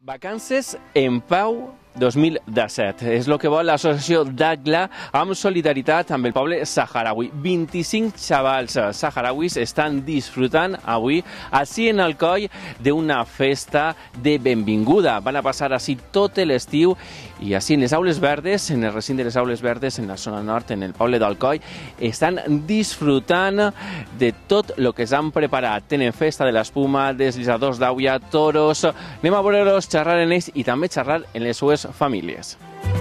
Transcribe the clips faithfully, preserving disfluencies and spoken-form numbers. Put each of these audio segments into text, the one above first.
Vacances en Pau dos mil disset. És el que vol l'associació d'Agla amb solidaritat amb el poble saharaui. vint-i-cinc xavals saharauis estan disfrutant avui així en Alcoi d'una festa de benvinguda. Van a passar així tot l'estiu i així en les aules verdes, en el recinte de les aules verdes, en la zona nord, en el poble d'Alcoi, estan disfrutant de tot el que s'han preparat. Tenen festa de l'espuma, deslizadors d'aigua, toros. Anem a veure-los, xerrar en ells i també xerrar en les seues famílies.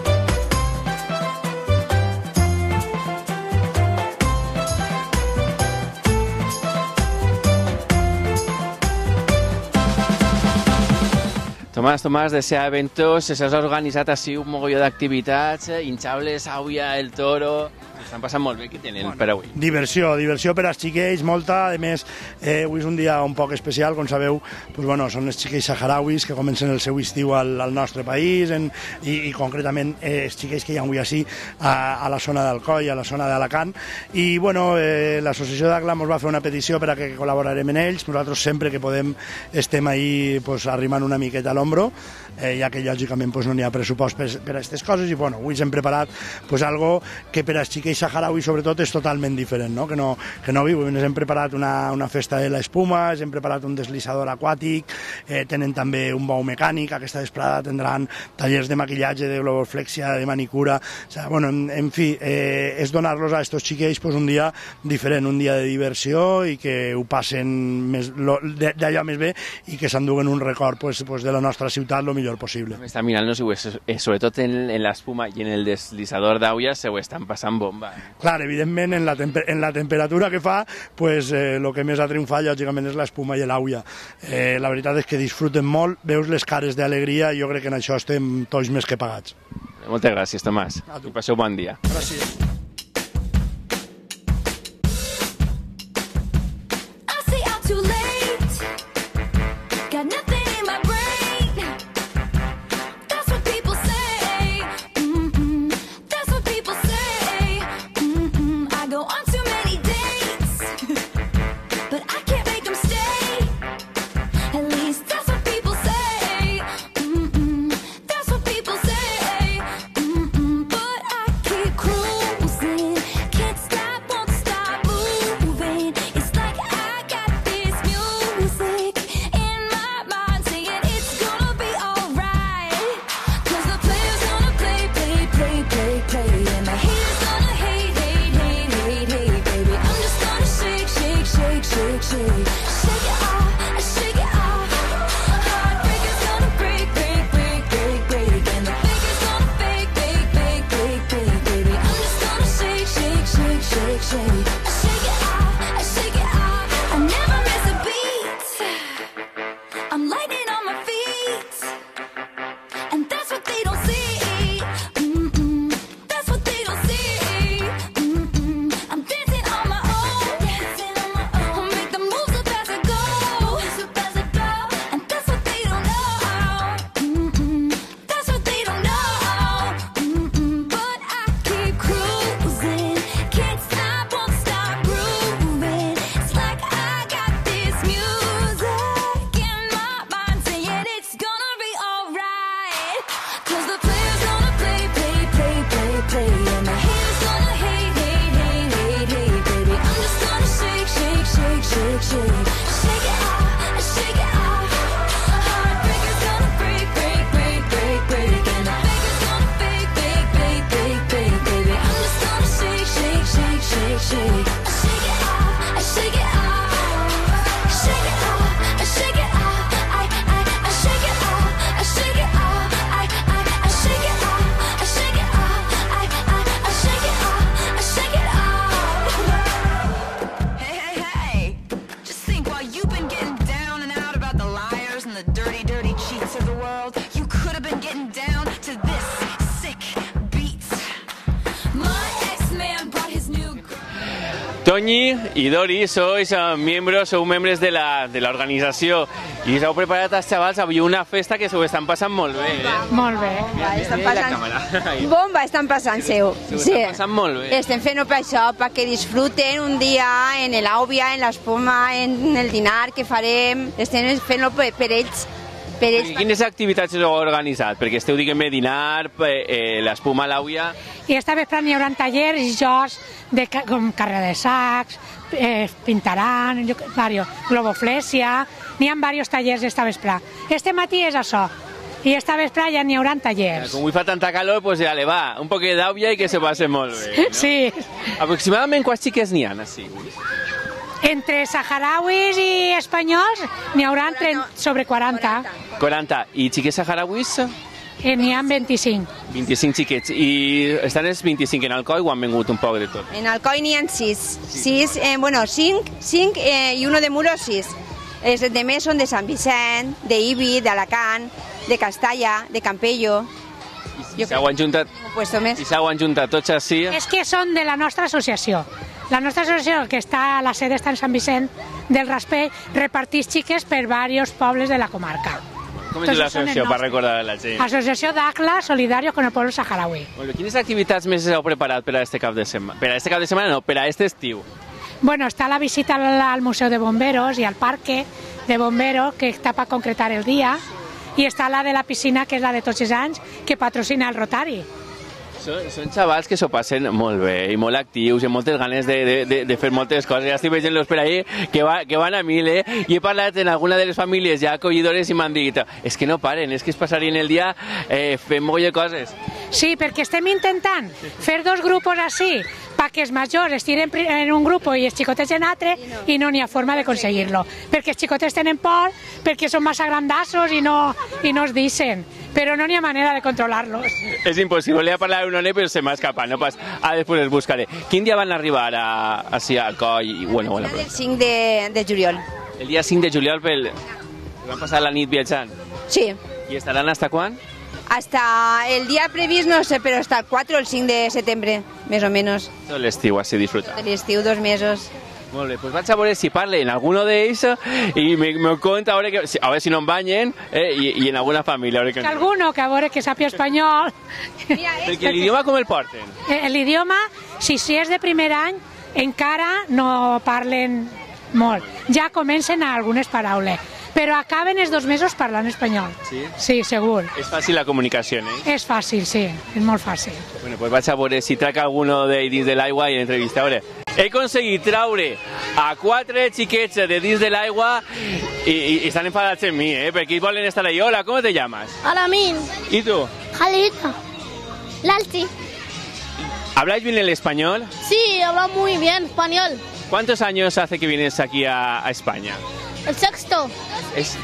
Tomàs, Tomàs, de Sea Eventos, s'ha organitzat així un mogolló d'activitats, hinchables, auia, el toro... Estan passant molt bé, què tenen per avui? Diversió, diversió per als xiquets, molta. A més, eh, avui és un dia un poc especial, com sabeu, pues, bueno, són els xiquets saharauis que comencen el seu estiu al, al nostre país en, i, i concretament eh, els xiquets que hi ha avui així a, a la zona d'Alcoi, a la zona d'Alacant. I bueno, eh, l'associació d'Agla ens va fer una petició per a que col·laborarem en ells. Nosaltres sempre que podem estem ahí pues, arrimant una miqueta a l'ombro, eh, ja que lògicament pues, no n'hi ha pressupost per, per a aquestes coses i bueno, avui hem preparat pues, algo que per als xiquets saharauis sobretot és totalment diferent, no? Que no, que no viu. Ens hem preparat una, una festa de l'espuma, ens hem preparat un deslizador aquàtic, eh, tenen també un bou mecànic, aquesta vesprada tindran tallers de maquillatge, de globoflexia, de manicura, o sea, bueno, en, en fi, eh, és donar-los a estos xiquets pues, un dia diferent, un dia de diversió i que ho passen d'allò més bé i que s'enduguen un record pues, pues, de la nostra ciutat el millor possible. Està mirant-nos i sobretot en, en l'espuma i en el deslizador d'aigua se ho estan passant bomba. Clar, evidentment, en la, temper en la temperatura que fa, pues, eh, el que més ha triomfat, lògicament, és l'espuma i l'aigua. Eh, la veritat és que disfruten molt, veus les cares d'alegria i jo crec que en això estem tots més que pagats. Moltes gràcies, Tomàs. I passeu bon dia. Gràcies. Toñi y Dori, sois uh, miembros, sou membres de la, de la organizació i s'heu preparat als xavals avui una festa que s'ho estan passant molt bé. Eh? Molt bé. Mira, estan mira passant... la càmera. Bomba estan passant, seu. S'ho sí. estan passant molt bé. Estem fent-ho per això, perquè disfruten un dia en l'àubia, en l'espuma, en el dinar que farem. Estem fent-ho per, per ells. Per I ells, quines activitats heu organitzat? Perquè esteu, diguem-ne, dinar, eh, l'espuma Làuia... I esta vespre n'hi haurà tallers, jocs de, ca- com carrera de sacs, eh, pintaran, jo, vario, globoflèsia, n'hi ha diversos tallers esta vespre. Este matí és això, i esta vespre ja n'hi haurà tallers. Com avui fa tanta calor, pues ja le va, un poquet d'àvia i que se passe molt bé. No? Sí, Aproximadament quants xiques n'hi ha, així? entre saharauis i espanyols n'hi haurà sobre quaranta, quaranta. I xiques saharauis? i n'hi ha vint-i-cinc. vint-i-cinc xiquets. I estan els vint-i-cinc en Alcoi o han vengut un poc de tot? en Alcoi n'hi ha sis. Sis, eh, bueno, cinc, cinc eh, i uno de Muro, sis. Els de més són de Sant Vicent, d'Ibi, d'Alacant, de Castalla, de Campello. I s'heu ajuntat, Un puesto més. i s'heu ajuntat tots així? És que són de la nostra associació. La nostra associació, que està, la sede està en Sant Vicent del Raspell, reparteix xiques per diversos pobles de la comarca. Com es diu Entonces, són l'associació, el per nostre. recordar a la gent? Asociació d'Acla Solidario con el Pueblo Saharaui. Molt bé. Quines activitats més heu preparat per a este cap de setmana? Per a este cap de setmana no, per a este estiu. Bueno, està la visita al, al Museu de Bomberos i al Parque de Bomberos, que està per concretar el dia, i està la de la piscina, que és la de tots els anys, que patrocina el Rotari. Són, són xavals que s'ho passen molt bé i molt actius i amb moltes ganes de, de, de, de fer moltes coses. Ja estic veient-los per ahí que, va, que van a mil, eh? I he parlat en alguna de les famílies ja acollidores i m'han dit és que no paren, és que es passarien el dia eh, fent molt de coses. Sí, perquè estem intentant fer dos grupos així, perquè els majors estiren en un grup i els xicotets en altre, i no n'hi ha forma d'aconseguir-lo. Perquè els xicotets tenen por, perquè són massa grandassos i no, i no es deixen. Però no n'hi ha manera de controlar-los. És impossible, le he parlat a un home però se m'ha escapat, no pas. Ah, després els buscaré. Quin dia van arribar a, així a Alcoi? I, bueno, bueno, El però... cinc de, de juliol. El dia cinc de juliol pel... van passar la nit viatjant. Sí. I estaran hasta quan? Hasta el día previsto, no sé, pero hasta el cuatro o el cinc de setembre, més o menys. Tot l'estiu, així disfrutar. De l'estiu, dos mesos. Molt bé, doncs vaig a veure si parlen alguno d'ells i me, me conta a veure, que, a veure si no em banyen eh, i, i en alguna família. A veure Que que... alguno que a veure que sàpiga espanyol. Perquè l'idioma com el porten? Eh, L'idioma, si, si és de primer any, encara no parlen molt. Ja comencen a algunes paraules, però acaben els dos mesos parlant espanyol. Sí? Sí, segur. És fàcil la comunicació, eh? És fàcil, sí, és molt fàcil. Bueno, doncs vaig a veure si trac alguno de dins de l'aigua i entrevista. A veure, he aconseguit traure a quatre xiquets de dins de l'aigua i, i, i estan enfadats en mi, eh? Perquè volen estar ahí. Hola, ¿cómo te llamas? Alamin, ¿Y tú? Jalita, Lalti. ¿Habláis bien el español? Sí, habla muy bien español. ¿Cuántos años hace que vienes aquí a, a España? El sexto. Es...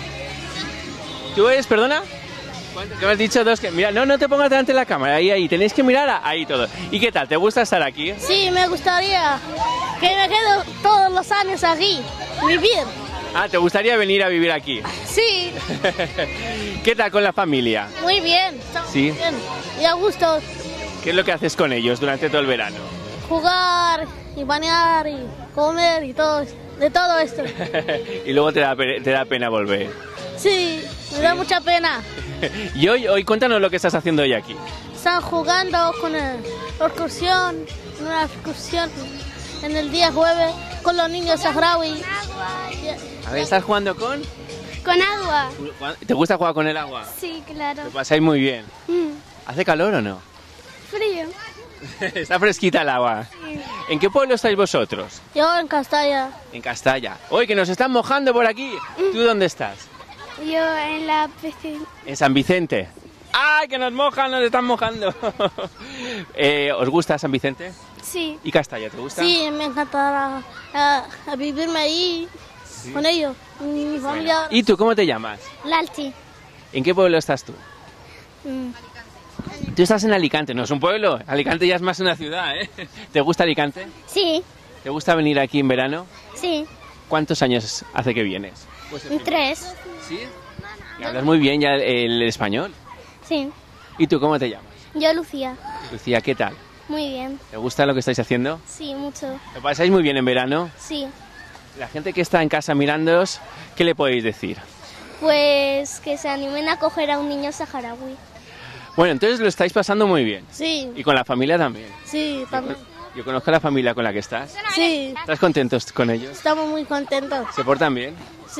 ¿Tú eres, perdona? ¿Cuánto? ¿Qué me has dicho? Dos que... Mira, no, no te pongas delante de la cámara, ahí, ahí, tenéis que mirar a- ahí todo. ¿Y qué tal? ¿Te gusta estar aquí? Sí, me gustaría que me quedo todos los años aquí, vivir. Ah, ¿te gustaría venir a vivir aquí? Sí, ¿Qué tal con la familia? muy bien. Estamos Sí. bien. Y a gusto ¿Qué es lo que haces con ellos durante todo el verano? jugar y bañar y comer y todo, de todo esto. Y luego te da, pe- te da pena volver. Sí, me da mucha pena. Y hoy, hoy cuéntanos lo que estás haciendo hoy aquí. Están jugando con el- la excursión, en una excursión en el día jueves con los niños saharaui. A ver, ¿estás jugando con...? Con agua. ¿Te gusta jugar con el agua? Sí, claro. Lo pasáis muy bien. Mm, ¿Hace calor o no? frío. Está fresquita el agua. ¿En qué pueblo estáis vosotros? Yo en Castalla. En Castalla. Hoy que nos están mojando por aquí. ¿Tú dónde estás? Yo en la piscina. En San Vicente. ¡Ay, que nos mojan, nos están mojando! eh, ¿Os gusta San Vicente? Sí. ¿Y Castalla, te gusta? Sí, me encantará a, a vivirme ahí con ellos. Mi familia. ¿Y tú cómo te llamas? Lalti. ¿En qué pueblo estás tú? Mm, Tú estás en Alicante, no es un pueblo. Alicante ya es más una ciudad, ¿eh? ¿Te gusta Alicante? Sí, ¿Te gusta venir aquí en verano? sí. ¿Cuántos años hace que vienes? Tres. ¿Sí? Y hablas muy bien ya el, el español. Sí. ¿Y tú cómo te llamas? Yo Lucía. Lucía, ¿qué tal? Muy bien. ¿Te gusta lo que estáis haciendo? Sí, mucho. ¿Lo pasáis muy bien en verano? Sí. La gente que está en casa mirándoos, ¿qué le podéis decir? Pues que se animen a coger a un niño saharaui. Bueno, entonces lo estáis pasando muy bien. Sí, Y con la familia también. sí, también. Yo conozco a la familia con la que estás. Sí, ¿Estás contentos con ellos? estamos muy contentos. ¿Se portan bien? Sí.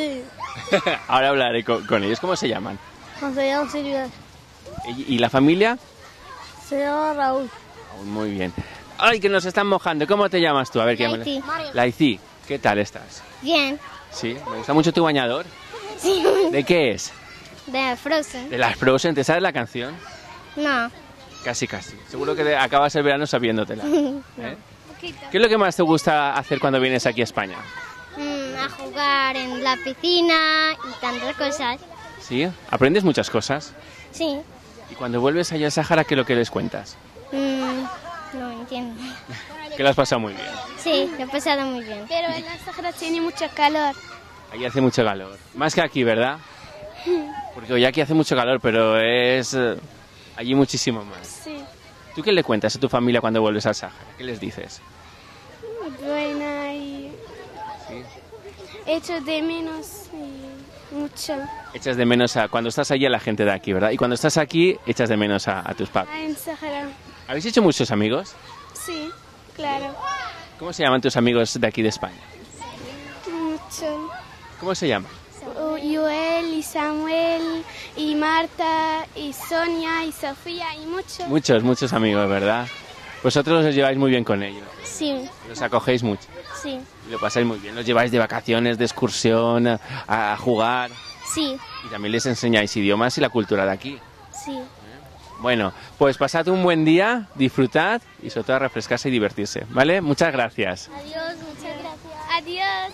Ahora hablaré con, con ellos. ¿Cómo se llaman? Se llama Silvia. ¿Y, y la familia? Se llama Raúl. Oh, muy bien. ¡Ay, que nos están mojando! ¿Cómo te llamas tú? A ver, ¿qué Laití. Laití, ¿qué tal estás? Bien. Sí, me gusta mucho tu bañador. Sí. ¿De qué es? De Frozen. De las Frozen. ¿Te sabes la canción? No. Casi, casi. Seguro que te- acabas el verano sabiéndotela. ¿Eh? Poquito. ¿Qué es lo que más te gusta hacer cuando vienes aquí a España? Mm, a jugar en la piscina y tantas cosas. ¿Sí? ¿Aprendes muchas cosas? Sí. Y cuando vuelves allá al Sáhara, ¿qué es lo que les cuentas? Mm, no entiendo. Que lo has pasado muy bien. Sí, lo he pasado muy bien. Pero en la Sahara tiene mucho calor. Allí hace mucho calor. Más que aquí, ¿verdad? Porque hoy aquí hace mucho calor, pero es eh, allí muchísimo más. Sí. ¿Tú qué le cuentas a tu familia cuando vuelves al Sáhara? ¿Qué les dices? Buena y ¿Sí? echo de menos y mucho. Echas de menos a cuando estás allí a la gente de aquí, ¿verdad? Y cuando estás aquí, echas de menos a, a tus papás. Ah, en Sahara. ¿Habéis hecho muchos amigos? Sí, claro. ¿Cómo se llaman tus amigos de aquí de España? Mucho. ¿Cómo se llaman? Joel y Samuel y Marta y Sonia y Sofía y mucho. Muchos, muchos amigos, ¿verdad? Vosotros os lleváis muy bien con ellos. Sí, Los acogéis mucho. sí, Y lo pasáis muy bien. Los lleváis de vacaciones, de excursión, a, a jugar. sí, Y también les enseñáis idiomas y la cultura de aquí. sí. Bueno, pues pasad un buen día, disfrutad y sobre todo refrescarse y divertirse, ¿vale? Muchas gracias. Adiós, muchas gracias. Adiós.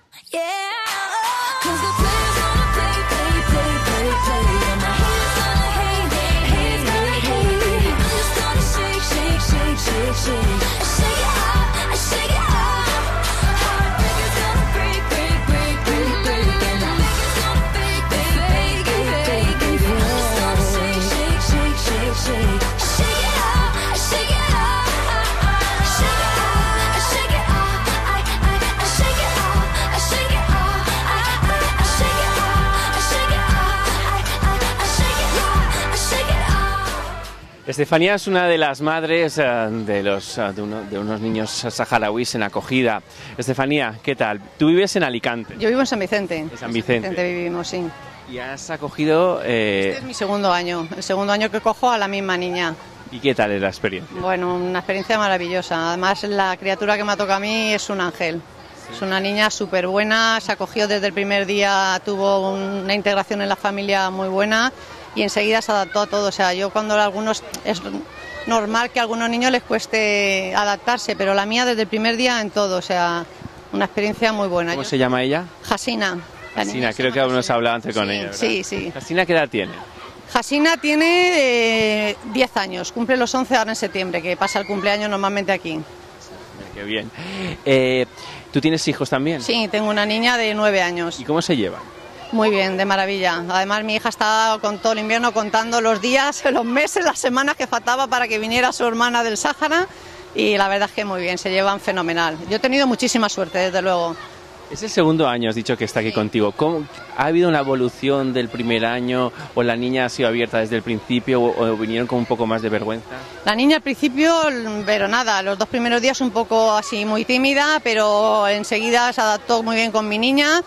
Estefanía es una de las madres eh, de, los, eh, de, uno- de unos niños saharauis en acogida. Estefanía, ¿qué tal? Tú vives en Alicante Yo vivo en San Vicente. En San Vicente. vivimos, sí. y has acogido... eh, Este es mi segundo año, el segundo año que cojo a la misma niña. ¿Y qué tal es la experiencia? Bueno, una experiencia maravillosa. Además, la criatura que me ha tocado a mí es un ángel. Es una niña súper buena, se acogió desde el primer día, tuvo una integración en la familia muy buena y enseguida se adaptó a todo. O sea, yo cuando a algunos... Es normal que a algunos niños les cueste adaptarse, pero la mía desde el primer día en todo. O sea, una experiencia muy buena. ¿Cómo Yo- se llama ella? Jasina. La niña Jasina, se creo llama que aún nos Jasina. hablado antes con Sí, ella, ¿verdad? Sí, sí. Jasina, ¿qué edad tiene? Jasina tiene eh, diez años, cumple los once ahora en septiembre, que pasa el cumpleaños normalmente aquí. Mira, qué bien. Eh, ¿Tú tienes hijos también? Sí, tengo una niña de nueve años. ¿Y cómo se llevan? Muy bien, de maravilla. Además, mi hija estaba con todo el invierno contando los días, los meses, las semanas que faltaba para que viniera su hermana del Sáhara y la verdad es que muy bien, se llevan fenomenal. Yo he tenido muchísima suerte, desde luego. Es el segundo año, has dicho que está aquí Sí. contigo. ¿Cómo, ¿Ha habido una evolución del primer año o la niña ha sido abierta desde el principio o, o vinieron con un poco más de vergüenza? La niña al principio, pero nada, los dos primeros días un poco así muy tímida, pero enseguida se adaptó muy bien con mi niña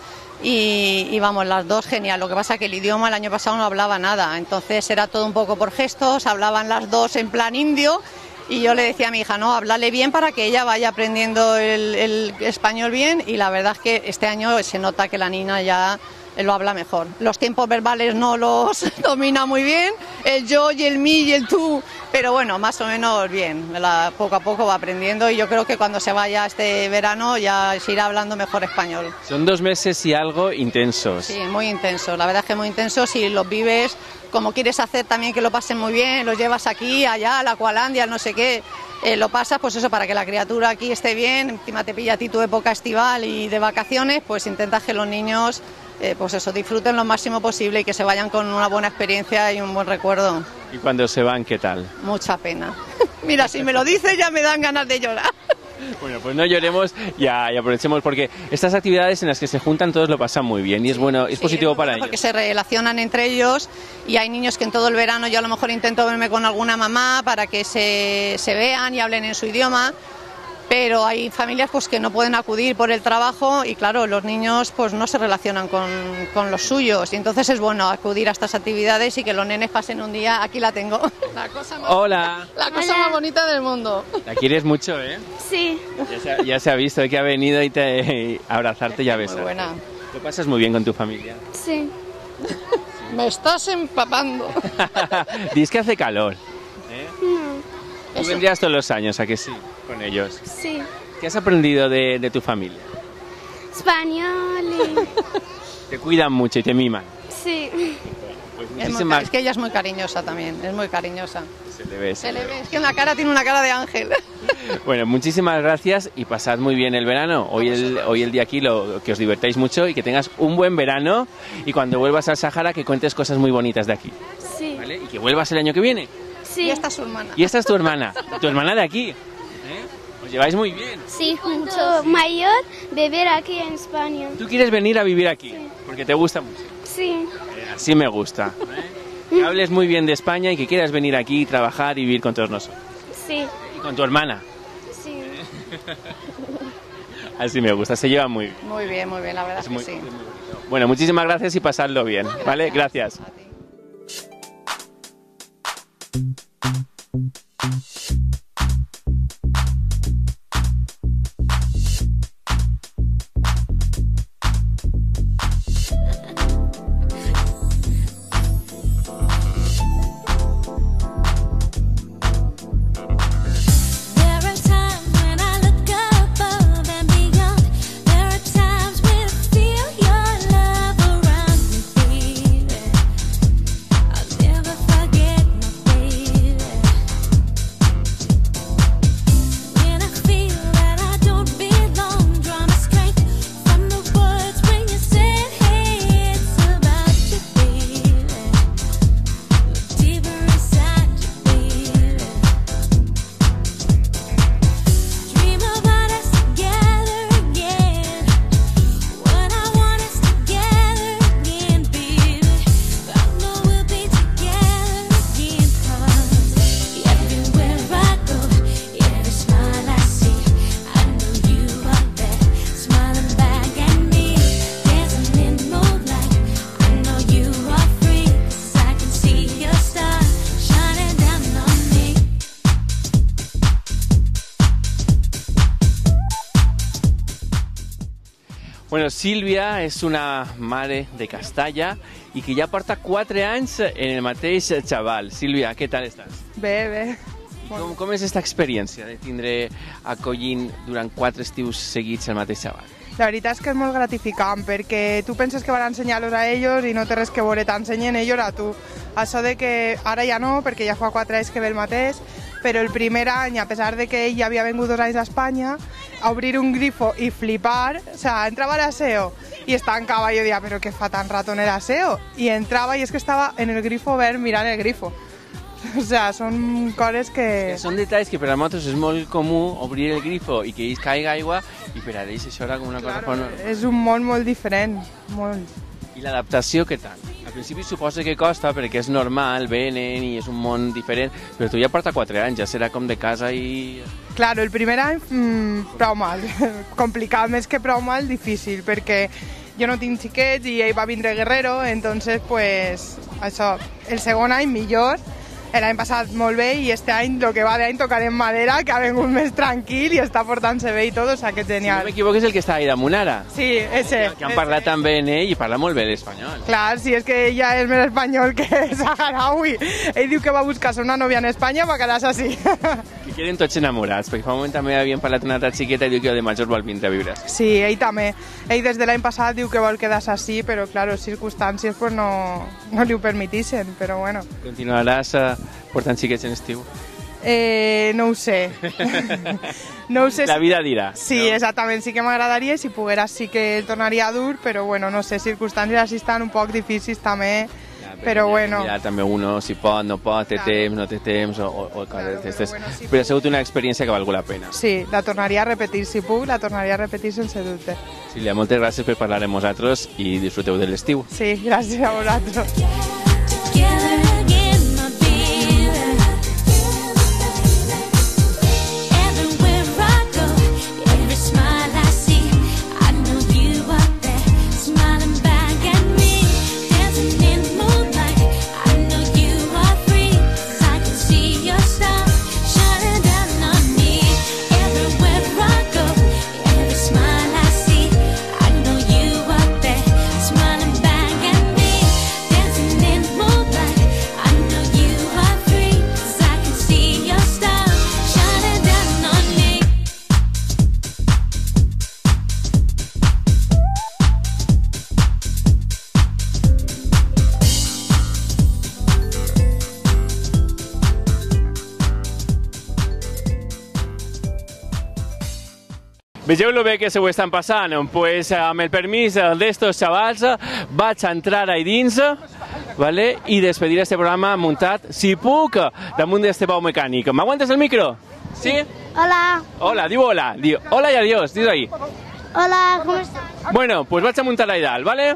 y, y vamos, las dos genial. Lo que pasa que el idioma el año pasado no hablaba nada, entonces era todo un poco por gestos, hablaban las dos en plan indio y yo le decía a mi hija, no, háblale bien para que ella vaya aprendiendo el, el español bien y la verdad es que este año se nota que la niña ya lo habla mejor. Los tiempos verbales no los domina muy bien, el yo y el mí y el tú, pero bueno, más o menos bien, la, poco a poco va aprendiendo y yo creo que cuando se vaya este verano ya se irá hablando mejor español. Son dos meses y algo intensos. Sí, muy intenso, la verdad es que muy intenso si los vives como quieres hacer también que lo pasen muy bien, los llevas aquí, allá, a la Aqualandia, no sé qué, eh, lo pasas pues eso para que la criatura aquí esté bien, encima te pilla a ti tu época estival y de vacaciones, pues intentas que los niños eh, pues eso, disfruten lo máximo posible y que se vayan con una buena experiencia y un buen recuerdo. ¿Y cuando se van, qué tal? Mucha pena. Mira, si me lo dices ya me dan ganas de llorar. Bueno, pues no lloremos y, y aprovechemos porque estas actividades en las que se juntan todos lo pasan muy bien y es bueno, es Sí, positivo muy para bueno ellos. porque se relacionan entre ellos y hay niños que en todo el verano yo a lo mejor intento verme con alguna mamá para que se, se vean y hablen en su idioma. pero hay familias pues que no pueden acudir por el trabajo y claro, los niños pues no se relacionan con, con los suyos y entonces es bueno acudir a estas actividades y que los nenes pasen un día. Aquí la tengo. La cosa más, Hola. La cosa más bonita del mundo. La quieres mucho, ¿eh? Sí. Ya se ha, ya se ha visto que ha venido y te, y abrazarte y a besarte. Muy buena. ¿Lo pasas muy bien con tu familia? Sí. Me estás empapando. Dices que hace calor. ¿eh? No. Tú vendrías todos los años, ¿a que sí? Con ellos. Sí. ¿Qué has aprendido de, de tu familia? Español. Te cuidan mucho y te miman. Sí. Pues Es, muy, muchísimas... es que ella es muy cariñosa también, es muy cariñosa. Se le ve, se Se le le ve. ve, es que en la cara tiene una cara de ángel. Bueno, muchísimas gracias y pasad muy bien el verano. Hoy el, hoy el día aquí, lo, que os divertáis mucho y que tengas un buen verano y cuando vuelvas al Sahara que cuentes cosas muy bonitas de aquí. Sí. ¿Vale? Y que vuelvas el año que viene. Sí. Y esta es su hermana. Y esta es tu hermana, tu hermana de aquí. ¿eh? Os lleváis muy bien. Sí, junto mayor beber aquí en España. ¿Tú quieres venir a vivir aquí? Porque te gusta mucho. Sí. Eh, Así me gusta. ¿eh? Que hables muy bien de España y que quieras venir aquí, trabajar y vivir con todos nosotros. Sí. Y con tu hermana. Sí. Así me gusta, se lleva muy bien. Muy bien, muy bien, la verdad Es es que muy- sí. es muy bonito. Bueno, muchísimas gracias y pasadlo bien. ¿Vale? Gracias. A ti. There are times when I look above and beyond. There are times when I feel your love around me, baby. I'll never forget my baby. When I feel that I don't belong, draw my strength from the words when you said, hey, it's about you, baby. Look deeper inside you, baby. Dream about us together again. What I want is together again, baby. I know we'll be together again, 'cause everywhere I go, every smile I see, I know you are there, smiling back at me, dancing in moonlight. I know you are free, 'cause I can see your star shining down on me. Bueno, Sílvia és una mare de Castalla i que ja porta quatre anys en el mateix xaval. Sílvia, què tal estàs? Bé, bé. I com, com és aquesta experiència de tindre acollint durant quatre estius seguits el mateix xaval? La veritat és que és molt gratificant perquè tu penses que van ensenyar-los a ells i no té res que veure, t'ensenyen ells a tu. Això de que ara ja no, perquè ja fa quatre anys que ve el mateix, però el primer any, a pesar de que ell ja havia vingut dos anys a Espanya, a obrir un grifo i flipar, o sea, entrava a l'aseo i es tancava i jo deia, però què fa tan rato en l'aseo? I entrava i és que estava en el grifo obert mirant el grifo. O sea, són coses que... Són detalls que per a nosaltres és molt comú obrir el grifo i que ells caiga aigua i per a ells això era com una cosa... Claro, Con... és un món molt diferent, molt. I l'adaptació què tal? Al principi suposo que costa perquè és normal, venen i és un món diferent, però tu ja porta quatre anys, ja serà com de casa i... Claro, el primer any mmm, prou mal, complicat, més que prou mal, difícil, perquè jo no tinc xiquets i ell va vindre Guerrero, entonces pues això, el segon any millor, l'any passat molt bé i este any, el que va d'any, tocarem madera, que ha vingut més tranquil i està portant-se bé i tot, o sea que Si no genial. m'equivoco és el que està ahí damunt ara. Sí, ese. Que han ese. parlat també en ell i parla molt bé l'espanyol. Clar, si és que ella és més espanyol que saharaui. Ell diu que va buscar-se una nòvia en Espanya per quedar-se així. Que queden tots enamorats, perquè fa un moment també havien parlat una altra xiqueta i diu que de major vol vindre a viure. Sí, ell també. Ell des de l'any passat diu que vol quedar-se així, però, claro, circumstàncies pues, no, no li ho permetixen, però bueno. Continuaràs eh, portant xiquets en estiu? Eh, no ho sé. No ho sé. La vida dirà. Sí, no? exactament, sí que m'agradaria, si poguera sí que el tornaria dur, però bueno, no sé, circumstàncies així estan un poc difícils també, Ja, però ja, bueno. Ja, també uno si pot, no pot, té Claro. temps, no té temps, o, o, o Claro, coses però d'aquestes. bueno, sí, Però ha sigut una experiència que ha valgut la pena. Sí, la tornaria a repetir, si puc, la tornaria a repetir sense dubte. Sílvia, moltes gràcies per parlar amb nosaltres i disfruteu de l'estiu. Sí, gràcies a vosaltres. Together again, my baby. Everywhere I go, Vegeu lo bé que se ho estan passant. Pues, amb el permís d'estos xavals vaig entrar ahí dins, vale? I despedir este programa muntat, si puc, damunt d'este pau mecànic. M'aguantes el micro? Sí? Hola. Hola, diu hola. Diu hola i adiós, diu ahí. Hola, ¿cómo estás? Bueno, pues vaig a muntar ahí dalt, ¿vale?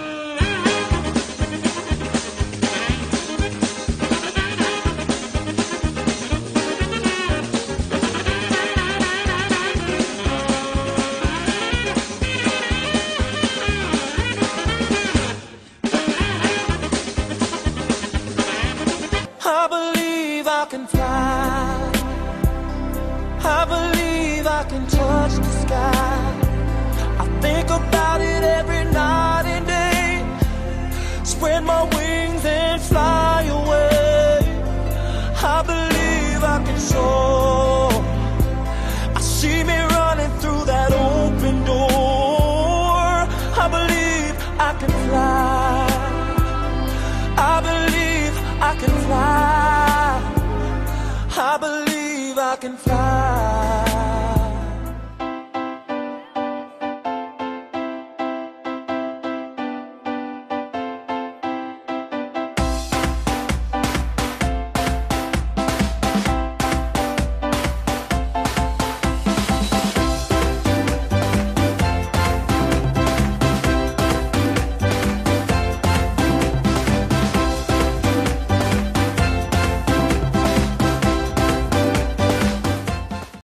I believe I can fly. I believe I can touch the sky. I think about it every night and day. Spread my wings and fly away. I believe I can soar. I see me running through that open door. I believe I can fly. I believe I can fly. I believe I can fly.